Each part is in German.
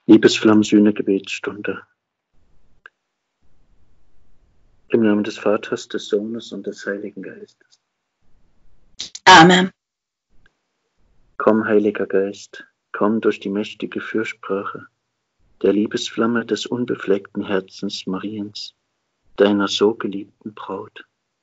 Liebesflammen-Sühne-Gebetsstunde. Im Namen des Vaters, des Sohnes und des Heiligen Geistes. Amen. Komm, Heiliger Geist, komm durch die mächtige Fürsprache der Liebesflamme des unbefleckten Herzens Mariens, deiner so geliebten Braut.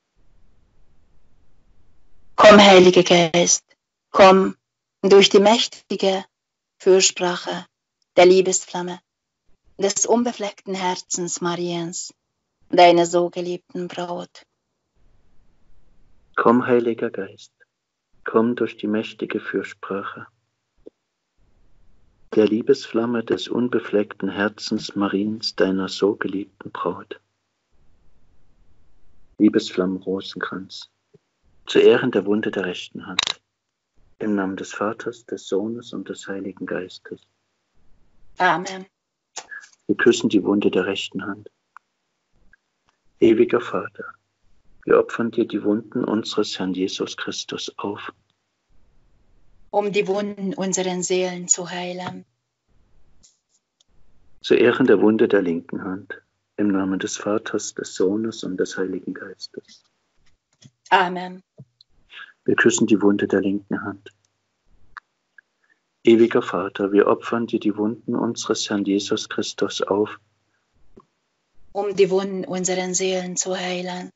Komm, Heiliger Geist, komm durch die mächtige Fürsprache der Liebesflamme des unbefleckten Herzens Mariens, deiner so geliebten Braut. Komm, Heiliger Geist, komm durch die mächtige Fürsprache der Liebesflamme des unbefleckten Herzens Mariens, deiner so geliebten Braut. Liebesflammen-Rosenkranz, zu Ehren der Wunde der rechten Hand. Im Namen des Vaters, des Sohnes und des Heiligen Geistes. Amen. Wir küssen die Wunde der rechten Hand. Ewiger Vater, wir opfern dir die Wunden unseres Herrn Jesus Christus auf, Um die Wunden unseren Seelen zu heilen. zu Ehren der Wunde der linken Hand. Im Namen des Vaters, des Sohnes und des Heiligen Geistes. Amen. Wir küssen die Wunde der linken Hand. Ewiger Vater, wir opfern dir die Wunden unseres Herrn Jesus Christus auf, Um die Wunden unseren Seelen zu heilen.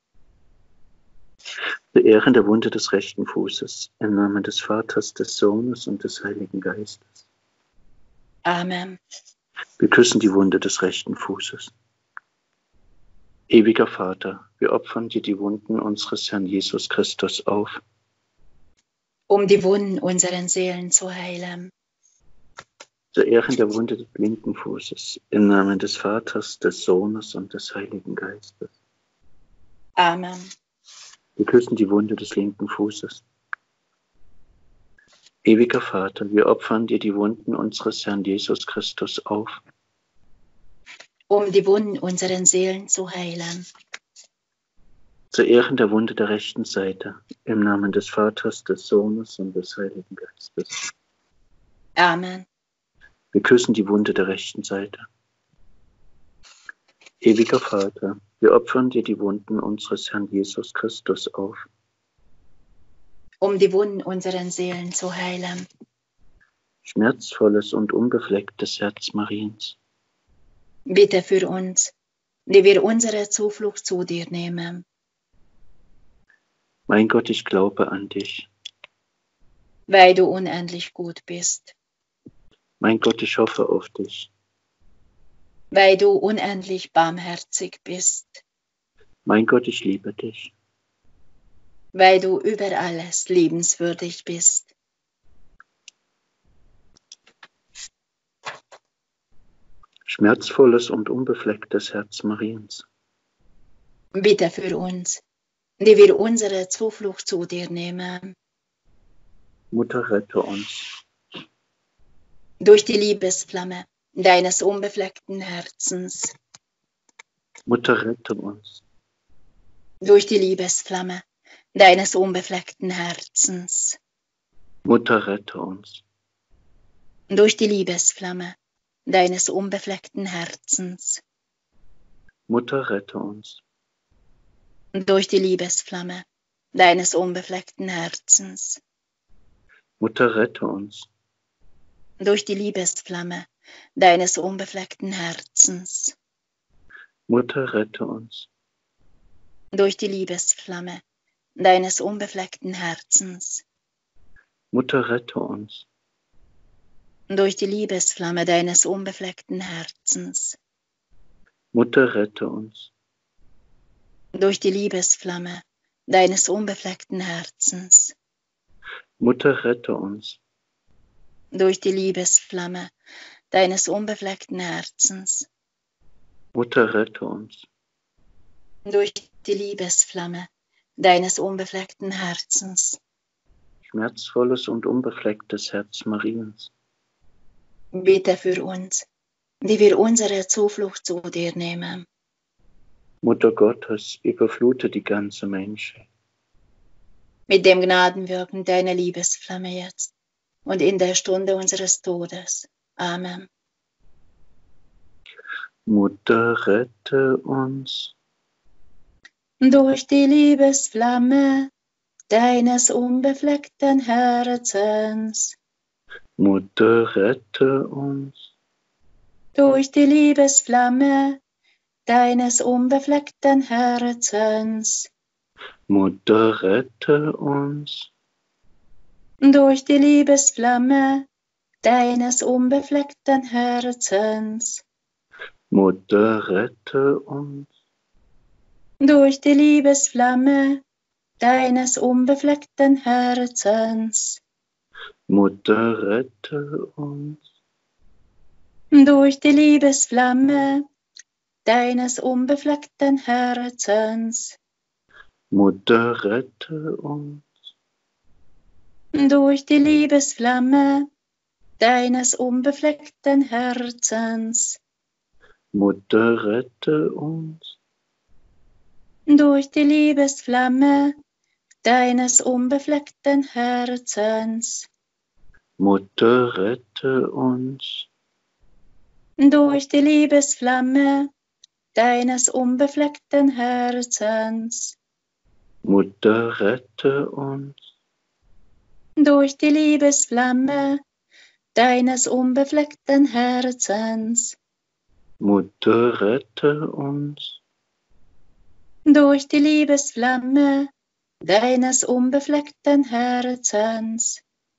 zu Ehren der Wunde des rechten Fußes. Im Namen des Vaters, des Sohnes und des Heiligen Geistes. Amen. Wir küssen die Wunde des rechten Fußes. Ewiger Vater, wir opfern dir die Wunden unseres Herrn Jesus Christus auf, Um die Wunden unseren Seelen zu heilen. zu Ehren der Wunde des linken Fußes. Im Namen des Vaters, des Sohnes und des Heiligen Geistes. Amen. Wir küssen die Wunde des linken Fußes. Ewiger Vater, wir opfern dir die Wunden unseres Herrn Jesus Christus auf, Um die Wunden unseren Seelen zu heilen. zu Ehren der Wunde der rechten Seite. Im Namen des Vaters, des Sohnes und des Heiligen Geistes. Amen. Wir küssen die Wunde der rechten Seite. Ewiger Vater, wir opfern dir die Wunden unseres Herrn Jesus Christus auf, Um die Wunden unseren Seelen zu heilen. schmerzvolles und unbeflecktes Herz Mariens. Bitte für uns, die wir unsere Zuflucht zu dir nehmen. Mein Gott, ich glaube an dich. Weil du unendlich gut bist. Mein Gott, ich hoffe auf dich. Weil du unendlich barmherzig bist. Mein Gott, ich liebe dich. Weil du über alles liebenswürdig bist. Schmerzvolles und unbeflecktes Herz Mariens. Bitte für uns, die wir unsere Zuflucht zu dir nehmen. Mutter, rette uns. Durch die Liebesflamme deines unbefleckten Herzens. Mutter, rette uns. Durch die Liebesflamme deines unbefleckten Herzens. Mutter, rette uns. Durch die Liebesflamme deines unbefleckten Herzens. Mutter, rette uns. Durch die Liebesflamme deines unbefleckten Herzens. Mutter, rette uns. Durch die Liebesflamme deines unbefleckten Herzens. Mutter, rette uns. Durch die Liebesflamme deines unbefleckten Herzens. Mutter, rette uns. Durch die Liebesflamme deines unbefleckten Herzens. Mutter, rette uns. Durch die Liebesflamme deines unbefleckten Herzens. Mutter, rette uns. Durch die Liebesflamme deines unbefleckten Herzens. Mutter, rette uns. Durch die Liebesflamme deines unbefleckten Herzens. Schmerzvolles und unbeflecktes Herz Mariens. Bitte für uns, die wir unsere Zuflucht zu dir nehmen. Mutter Gottes, überflute die ganze Menschheit. Mit dem Gnadenwirken deiner Liebesflamme jetzt und in der Stunde unseres Todes. Amen. Mutter, rette uns. Durch die Liebesflamme deines unbefleckten Herzens. Mutter, rette uns. Durch die Liebesflamme deines unbefleckten Herzens. Mutter, rette uns. Durch die Liebesflamme deines unbefleckten Herzens. Mutter, rette uns. Durch die Liebesflamme deines unbefleckten Herzens. Mutter, rette uns. Durch die Liebesflamme deines unbefleckten Herzens. Mutter, rette uns. Durch die Liebesflamme deines unbefleckten Herzens. Mutter, rette uns. Durch die Liebesflamme deines unbefleckten Herzens. Mutter, rette uns. Durch die Liebesflamme deines unbefleckten Herzens. Mutter, rette uns. Durch die Liebesflamme deines unbefleckten Herzens. Mutter, rette uns. Durch die Liebesflamme deines unbefleckten Herzens.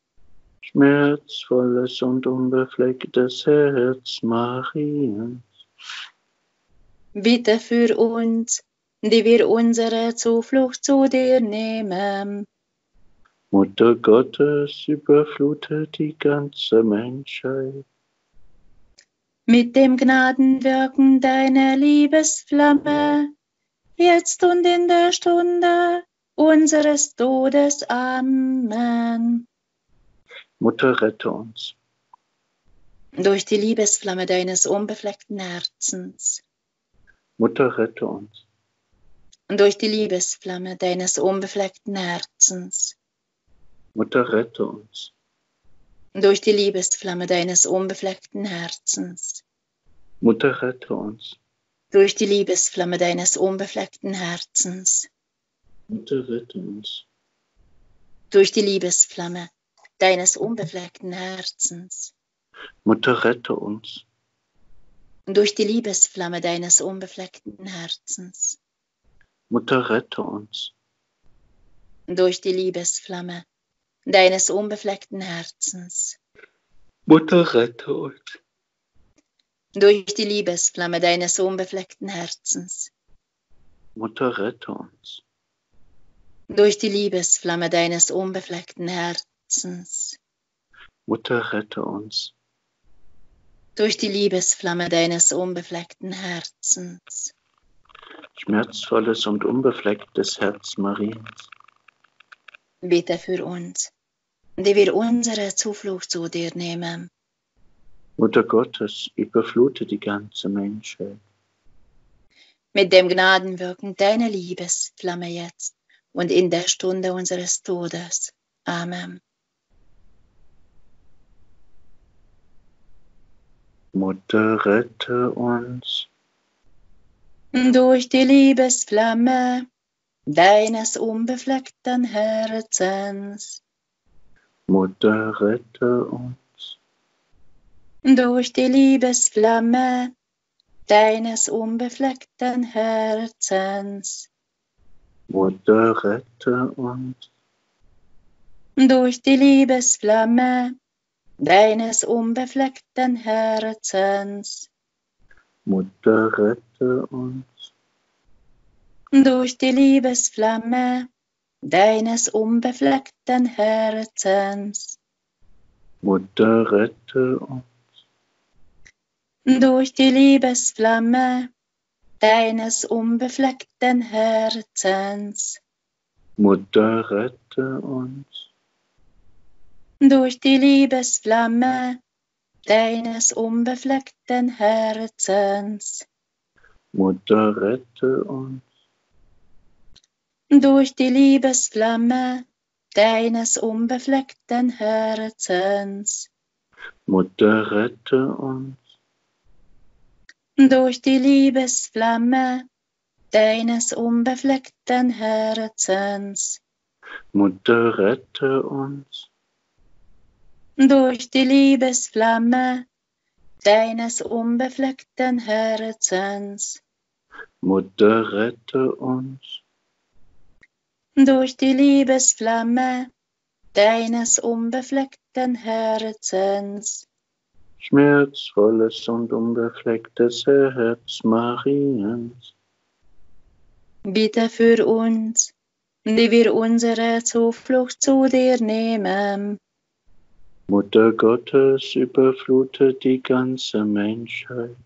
Schmerzvolles und unbeflecktes Herz Mariens. Bitte für uns, die wir unsere Zuflucht zu dir nehmen. Mutter Gottes, überflute die ganze Menschheit. Mit dem Gnadenwirken deiner Liebesflamme, jetzt und in der Stunde unseres Todes. Amen. Mutter, rette uns. Durch die Liebesflamme deines unbefleckten Herzens. Mutter, rette uns. Durch die Liebesflamme deines unbefleckten Herzens. Mutter, rette uns. Durch die Liebesflamme deines unbefleckten Herzens. Mutter, rette uns. Durch die Liebesflamme deines unbefleckten Herzens. Mutter, rette uns. Durch die Liebesflamme deines unbefleckten Herzens. Mutter, rette uns. Durch die Liebesflamme deines unbefleckten Herzens. Mutter, rette uns. Durch die Liebesflamme deines unbefleckten Herzens. Mutter, rette uns. Durch die Liebesflamme deines unbefleckten Herzens. Mutter, rette uns. Durch die Liebesflamme deines unbefleckten Herzens. Mutter, rette uns. Durch die Liebesflamme deines unbefleckten Herzens. Schmerzvolles und unbeflecktes Herz Mariens. Bitte für uns, die wir unsere Zuflucht zu dir nehmen. Mutter Gottes, überflute die ganze Menschheit. Mit dem Gnadenwirken deiner Liebesflamme jetzt und in der Stunde unseres Todes. Amen. Mutter, rette uns. Durch die Liebesflamme deines unbefleckten Herzens. Mutter, rette uns. Durch die Liebesflamme deines unbefleckten Herzens. Mutter, rette uns. Durch die Liebesflamme deines unbefleckten Herzens. Mutter, rette uns. Durch die Liebesflamme deines unbefleckten Herzens. Mutter, rette uns. Durch die Liebesflamme deines unbefleckten Herzens. Mutter, rette uns. Durch die Liebesflamme deines unbefleckten Herzens. Mutter, rette uns. Durch die Liebesflamme deines unbefleckten Herzens. Mutter, rette uns. durch die Liebesflamme deines unbefleckten Herzens. Mutter, rette uns. Durch die Liebesflamme deines unbefleckten Herzens. Mutter, rette uns. Durch die Liebesflamme deines unbefleckten Herzens. Schmerzvolles und unbeflecktes Herz Mariens. Bitte für uns, die wir unsere Zuflucht zu dir nehmen. Mutter Gottes, überflute die ganze Menschheit.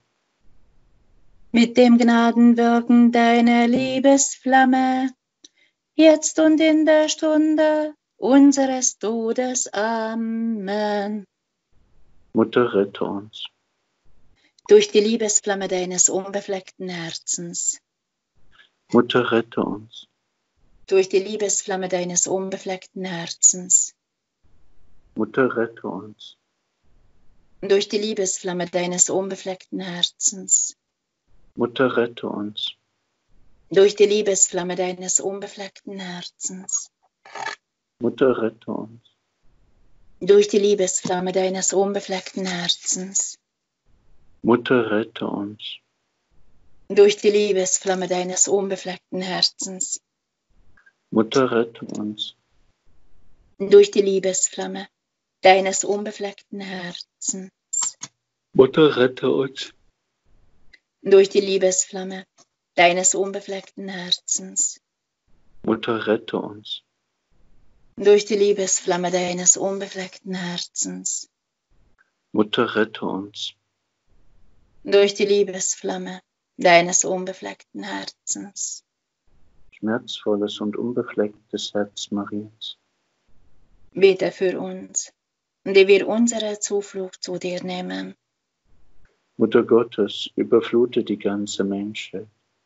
Mit dem Gnadenwirken deiner Liebesflamme, jetzt und in der Stunde unseres Todes. Amen. Mutter, rette uns. Durch die Liebesflamme deines unbefleckten Herzens. Mutter, rette uns. Durch die Liebesflamme deines unbefleckten Herzens. Mutter, rette uns. Durch die Liebesflamme deines unbefleckten Herzens. Mutter, rette uns. Durch die Liebesflamme deines unbefleckten Herzens. Mutter, rette uns. Durch die Liebesflamme deines unbefleckten Herzens. Mutter, rette uns. Durch die Liebesflamme deines unbefleckten Herzens. Mutter, rette uns. Durch die Liebesflamme deines unbefleckten Herzens. Mutter, rette uns. Durch die Liebesflamme deines unbefleckten Herzens. Mutter, rette uns. Durch die Liebesflamme deines unbefleckten Herzens. Mutter, rette uns. Durch die Liebesflamme deines unbefleckten Herzens. Schmerzvolles und unbeflecktes Herz Mariens. Bitte für uns, die wir unsere Zuflucht zu dir nehmen. Mutter Gottes, überflute die ganze Menschheit.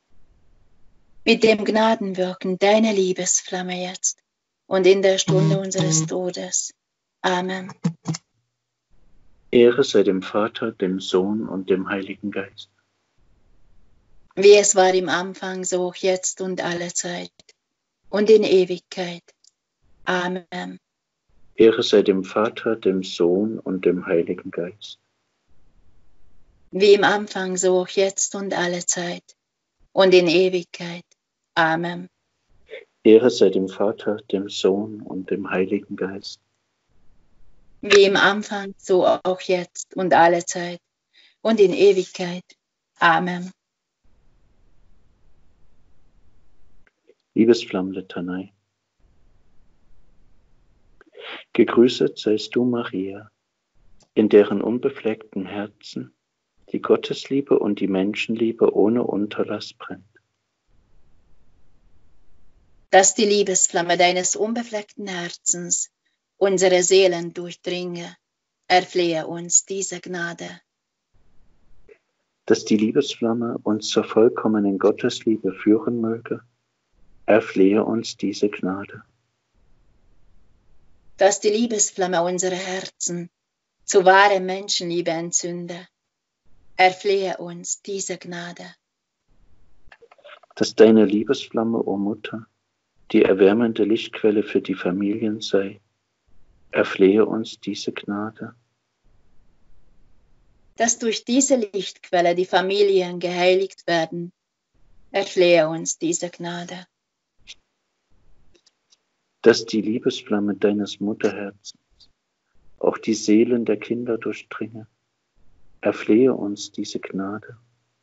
Mit dem Gnadenwirken deiner Liebesflamme jetzt und in der Stunde unseres Todes. Amen. Ehre sei dem Vater, dem Sohn und dem Heiligen Geist. Wie es war im Anfang, so auch jetzt und alle Zeit und in Ewigkeit. Amen. Ehre sei dem Vater, dem Sohn und dem Heiligen Geist. Wie im Anfang, so auch jetzt und alle Zeit und in Ewigkeit. Amen. Ehre sei dem Vater, dem Sohn und dem Heiligen Geist. Wie im Anfang, so auch jetzt und alle Zeit und in Ewigkeit. Amen. Liebesflammlitanei. Gegrüßet seist du, Maria, in deren unbefleckten Herzen die Gottesliebe und die Menschenliebe ohne Unterlass brennt. Dass die Liebesflamme deines unbefleckten Herzens unsere Seelen durchdringe, erflehe uns diese Gnade. Dass die Liebesflamme uns zur vollkommenen Gottesliebe führen möge, erflehe uns diese Gnade. Dass die Liebesflamme unsere Herzen zu wahrer Menschenliebe entzünde, erflehe uns diese Gnade. Dass deine Liebesflamme, o Mutter, die erwärmende Lichtquelle für die Familien sei, erflehe uns diese Gnade. Dass durch diese Lichtquelle die Familien geheiligt werden, erflehe uns diese Gnade. Dass die Liebesflamme deines Mutterherzens auch die Seelen der Kinder durchdringe, erflehe uns diese Gnade.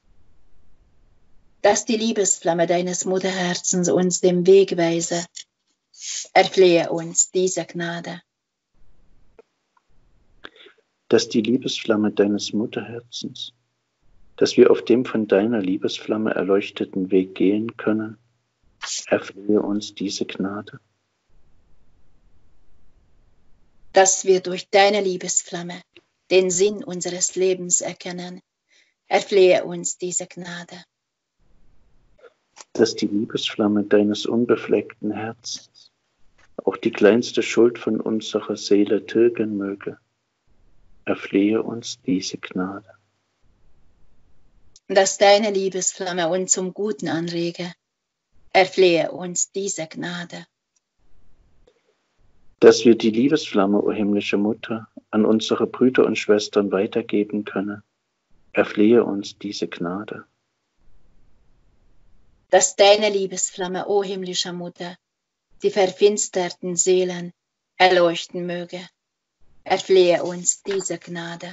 Dass die Liebesflamme deines Mutterherzens uns den Weg weise, erflehe uns diese Gnade. Dass die Liebesflamme deines Mutterherzens, dass wir auf dem von deiner Liebesflamme erleuchteten Weg gehen können, erflehe uns diese Gnade. Dass wir durch deine Liebesflamme den Sinn unseres Lebens erkennen, erflehe uns diese Gnade. Dass die Liebesflamme deines unbefleckten Herzens auch die kleinste Schuld von unserer Seele tilgen möge, erflehe uns diese Gnade. dass deine Liebesflamme uns zum Guten anrege. Erflehe uns diese Gnade. Dass wir die Liebesflamme, o himmlische Mutter, an unsere Brüder und Schwestern weitergeben können. Erflehe uns diese Gnade. Dass deine Liebesflamme, o himmlische Mutter, die verfinsterten Seelen erleuchten möge. Erflehe uns diese Gnade.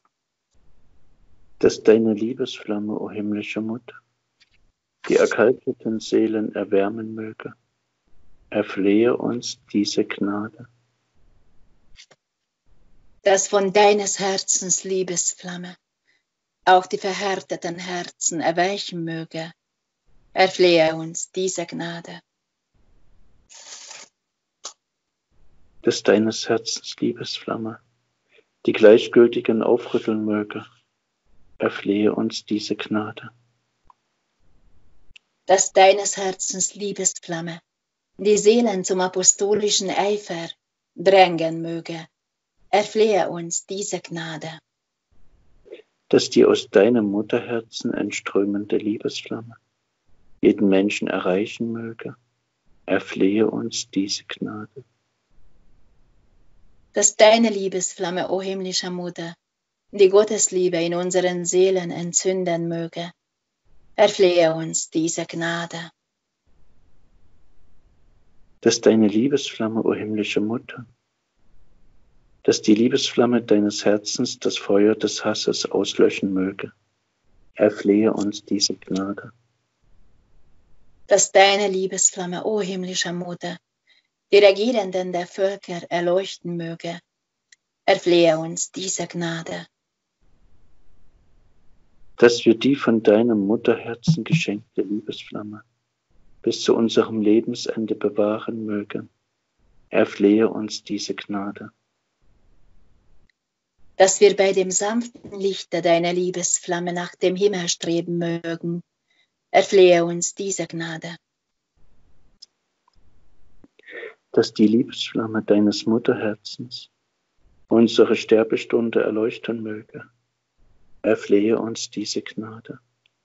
Dass deine Liebesflamme, o himmlische Mutter, die erkalteten Seelen erwärmen möge. Erflehe uns diese Gnade. Dass von deines Herzens Liebesflamme auch die verhärteten Herzen erweichen möge. Erflehe uns diese Gnade. Dass deines Herzens Liebesflamme die Gleichgültigen aufrütteln möge. Erflehe uns diese Gnade. Dass deines Herzens Liebesflamme die Seelen zum apostolischen Eifer drängen möge. Erflehe uns diese Gnade. Dass die aus deinem Mutterherzen entströmende Liebesflamme jeden Menschen erreichen möge. Erflehe uns diese Gnade. Dass deine Liebesflamme, o himmlische Mutter, die Gottesliebe in unseren Seelen entzünden möge. Erflehe uns diese Gnade. Dass deine Liebesflamme, o himmlische Mutter, dass die Liebesflamme deines Herzens das Feuer des Hasses auslöschen möge. Erflehe uns diese Gnade. Dass deine Liebesflamme, o himmlische Mutter, die Regierenden der Völker erleuchten möge. Erflehe uns diese Gnade. Dass wir die von deinem Mutterherzen geschenkte Liebesflamme bis zu unserem Lebensende bewahren mögen. Erflehe uns diese Gnade. Dass wir bei dem sanften Lichte deiner Liebesflamme nach dem Himmel streben mögen. Erflehe uns diese Gnade. Dass die Liebesflamme deines Mutterherzens unsere Sterbestunde erleuchten möge. Erflehe uns diese Gnade.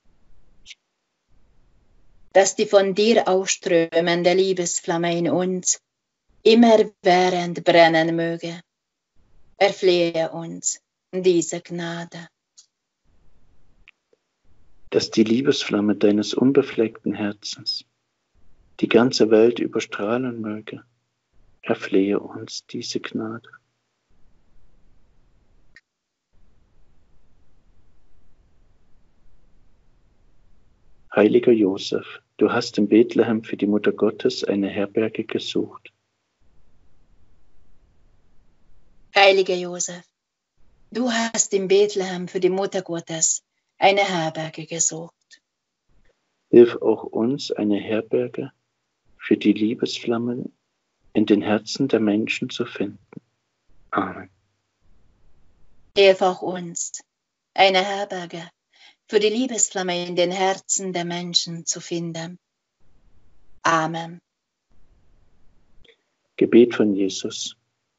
Dass die von dir ausströmende Liebesflamme in uns immerwährend brennen möge. Erflehe uns diese Gnade. Dass die Liebesflamme deines unbefleckten Herzens die ganze Welt überstrahlen möge. Erflehe uns diese Gnade. Heiliger Josef, du hast in Bethlehem für die Mutter Gottes eine Herberge gesucht. Heiliger Josef, du hast in Bethlehem für die Mutter Gottes eine Herberge gesucht. Hilf auch uns, eine Herberge für die Liebesflammen in den Herzen der Menschen zu finden. Amen. Hilf auch uns, eine Herberge für die Liebesflamme in den Herzen der Menschen zu finden. Amen. Gebet von Jesus.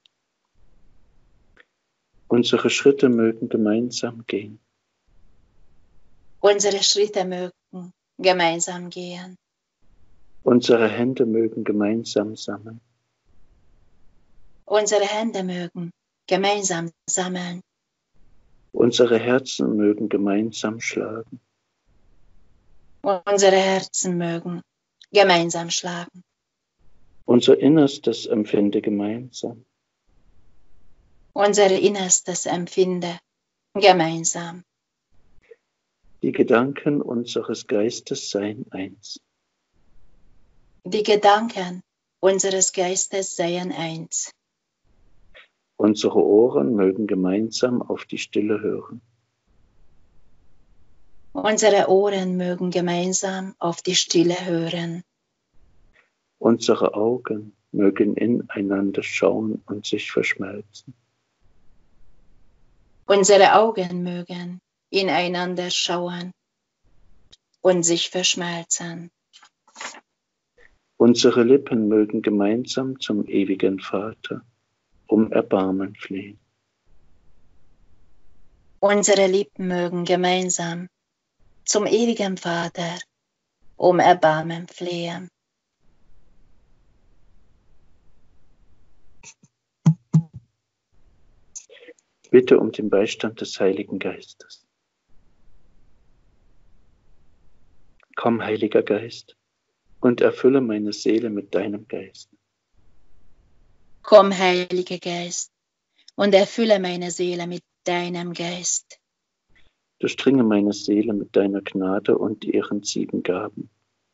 Unsere Schritte mögen gemeinsam gehen. Unsere Schritte mögen gemeinsam gehen. Unsere Hände mögen gemeinsam sammeln. Unsere Hände mögen gemeinsam sammeln. Unsere Herzen mögen gemeinsam schlagen. Unsere Herzen mögen gemeinsam schlagen. Unser Innerstes empfinde gemeinsam. Unser Innerstes empfinde gemeinsam. Die Gedanken unseres Geistes seien eins. Die Gedanken unseres Geistes seien eins. Unsere Ohren mögen gemeinsam auf die Stille hören. Unsere Ohren mögen gemeinsam auf die Stille hören. Unsere Augen mögen ineinander schauen und sich verschmelzen. Unsere Augen mögen ineinander schauen und sich verschmelzen. Unsere Lippen mögen gemeinsam zum ewigen Vater um Erbarmen flehen. Unsere Lippen mögen gemeinsam zum ewigen Vater um Erbarmen flehen. Bitte um den Beistand des Heiligen Geistes. Komm, Heiliger Geist, und erfülle meine Seele mit deinem Geist. Komm, Heiliger Geist, und erfülle meine Seele mit deinem Geist. Durchdringe meine Seele mit deiner Gnade und ihren 7 Gaben.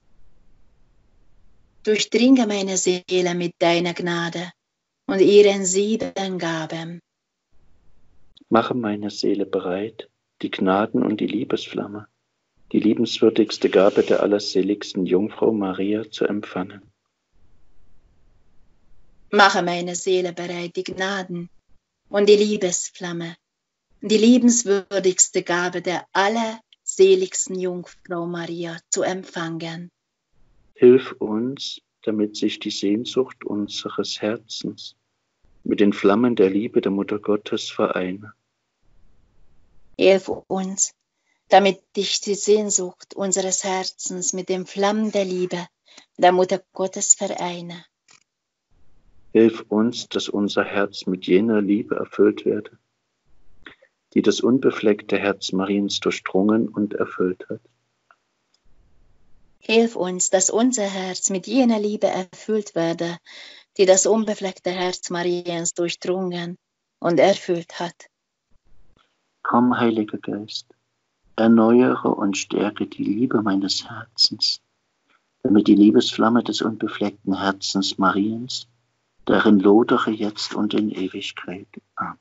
Durchdringe meine Seele mit deiner Gnade und ihren 7 Gaben. Mache meine Seele bereit, die Gnaden und die Liebesflamme, die liebenswürdigste Gabe der allerseligsten Jungfrau Maria zu empfangen. Mache meine Seele bereit, die Gnaden und die Liebesflamme, die liebenswürdigste Gabe der allerseligsten Jungfrau Maria zu empfangen. Hilf uns, damit sich die Sehnsucht unseres Herzens mit den Flammen der Liebe der Mutter Gottes vereine. Hilf uns, damit dich die Sehnsucht unseres Herzens mit den Flammen der Liebe der Mutter Gottes vereine. Hilf uns, dass unser Herz mit jener Liebe erfüllt werde, die das unbefleckte Herz Mariens durchdrungen und erfüllt hat. Hilf uns, dass unser Herz mit jener Liebe erfüllt werde, die das unbefleckte Herz Mariens durchdrungen und erfüllt hat. Komm, Heiliger Geist, erneuere und stärke die Liebe meines Herzens, damit die Liebesflamme des unbefleckten Herzens Mariens darin lodere jetzt und in Ewigkeit. Amen.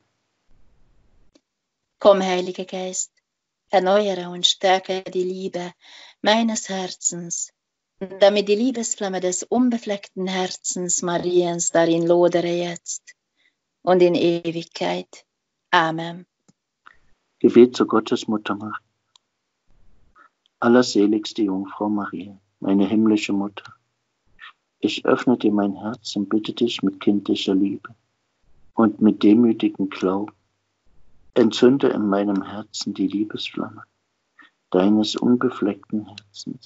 Komm, Heiliger Geist, erneuere und stärke die Liebe meines Herzens, damit die Liebesflamme des unbefleckten Herzens Mariens darin lodere jetzt und in Ewigkeit. Amen. Gebet zur Gottesmutter Maria. Allerseligste Jungfrau Maria, meine himmlische Mutter, ich öffne dir mein Herz und bitte dich mit kindlicher Liebe und mit demütigem Glauben, entzünde in meinem Herzen die Liebesflamme deines unbefleckten Herzens.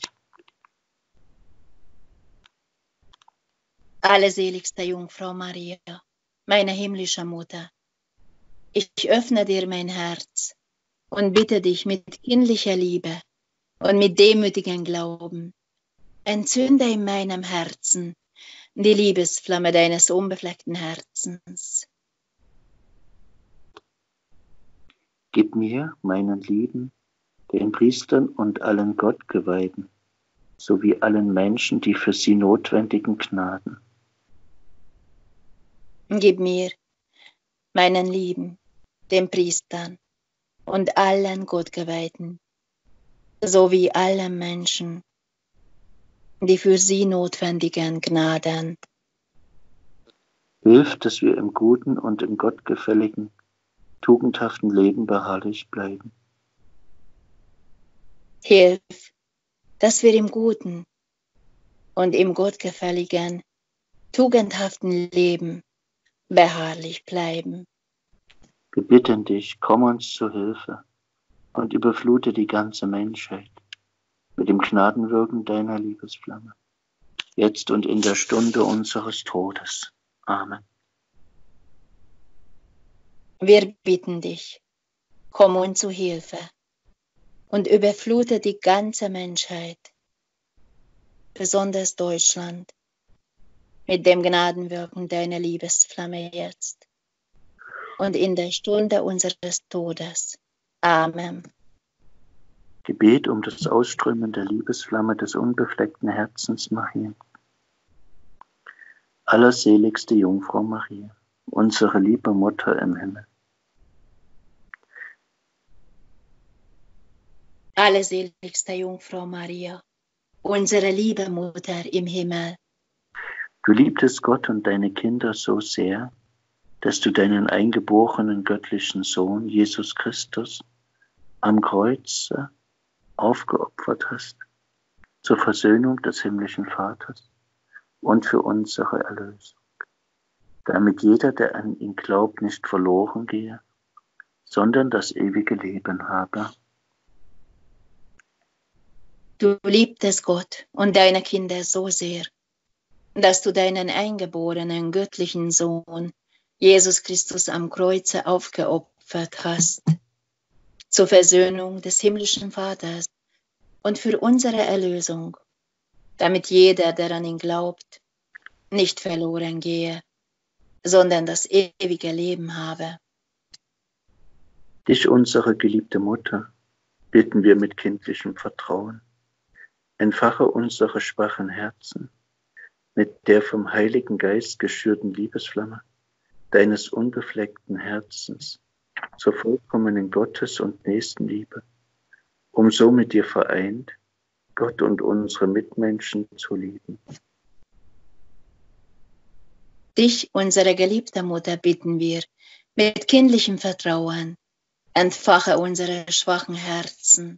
Allerseligste Jungfrau Maria, meine himmlische Mutter, ich öffne dir mein Herz und bitte dich mit kindlicher Liebe und mit demütigem Glauben, entzünde in meinem Herzen die Liebesflamme deines unbefleckten Herzens. Gib mir, meinen Lieben, den Priestern und allen Gottgeweihten, sowie allen Menschen die für sie notwendigen Gnaden. Gib mir, meinen Lieben, den Priestern und allen Gottgeweihten, sowie allen Menschen die für sie notwendigen Gnaden. Hilf, dass wir im guten und im gottgefälligen, tugendhaften Leben beharrlich bleiben. Hilf, dass wir im guten und im gottgefälligen, tugendhaften Leben beharrlich bleiben. Wir bitten dich, komm uns zu Hilfe und überflute die ganze Menschheit mit dem Gnadenwirken deiner Liebesflamme, jetzt und in der Stunde unseres Todes. Amen. Wir bitten dich, komm uns zu Hilfe und überflute die ganze Menschheit, besonders Deutschland, mit dem Gnadenwirken deiner Liebesflamme jetzt und in der Stunde unseres Todes. Amen. Gebet um das Ausströmen der Liebesflamme des unbefleckten Herzens Maria. Allerseligste Jungfrau Maria, unsere liebe Mutter im Himmel. Allerseligste Jungfrau Maria, unsere liebe Mutter im Himmel. Du liebtest Gott und deine Kinder so sehr, dass du deinen eingeborenen göttlichen Sohn, Jesus Christus, am Kreuze aufgeopfert hast, zur Versöhnung des himmlischen Vaters und für unsere Erlösung, damit jeder, der an ihn glaubt, nicht verloren gehe, sondern das ewige Leben habe. Du liebtest Gott und deine Kinder so sehr, dass du deinen eingeborenen göttlichen Sohn, Jesus Christus, am Kreuze aufgeopfert hast, zur Versöhnung des himmlischen Vaters und für unsere Erlösung, damit jeder, der an ihn glaubt, nicht verloren gehe, sondern das ewige Leben habe. Dich, unsere geliebte Mutter, bitten wir mit kindlichem Vertrauen. Entfache unsere schwachen Herzen mit der vom Heiligen Geist geschürten Liebesflamme deines unbefleckten Herzens zur vollkommenen Gottes- und Nächstenliebe, um so mit dir vereint Gott und unsere Mitmenschen zu lieben. Dich, unsere geliebte Mutter, bitten wir mit kindlichem Vertrauen, entfache unsere schwachen Herzen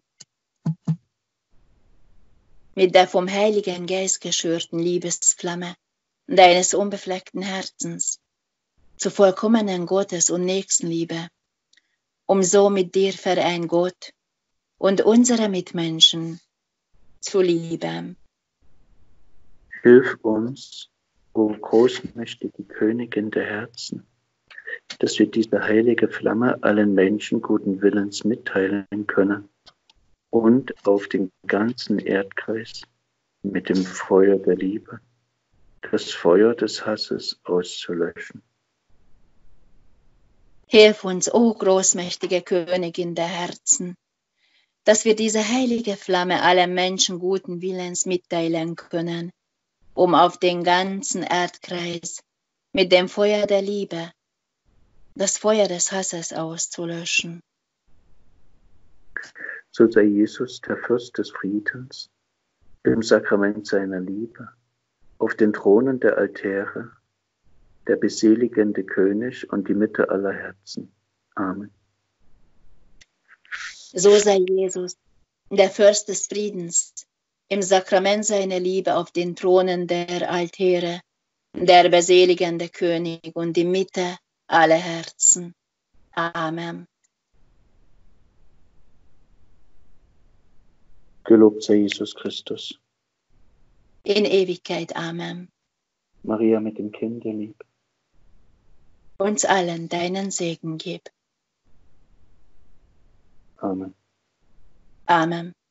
mit der vom Heiligen Geist geschürten Liebesflamme deines unbefleckten Herzens zur vollkommenen Gottes- und Nächstenliebe, um so mit dir vereint Gott und unsere Mitmenschen zu lieben. Hilf uns, o großmächtige Königin der Herzen, dass wir diese heilige Flamme allen Menschen guten Willens mitteilen können und auf den ganzen Erdkreis mit dem Feuer der Liebe das Feuer des Hasses auszulöschen. Hilf uns, o großmächtige Königin der Herzen, dass wir diese heilige Flamme allen Menschen guten Willens mitteilen können, um auf den ganzen Erdkreis mit dem Feuer der Liebe das Feuer des Hasses auszulöschen. So sei Jesus, der Fürst des Friedens, im Sakrament seiner Liebe, auf den Thronen der Altäre, der beseligende König und die Mitte aller Herzen. Amen. So sei Jesus, der Fürst des Friedens, im Sakrament seiner Liebe auf den Thronen der Altäre, der beseligende König und die Mitte aller Herzen. Amen. Gelobt sei Jesus Christus. In Ewigkeit. Amen. Maria mit dem Kinde lieb. Uns allen deinen Segen gib. Amen. Amen.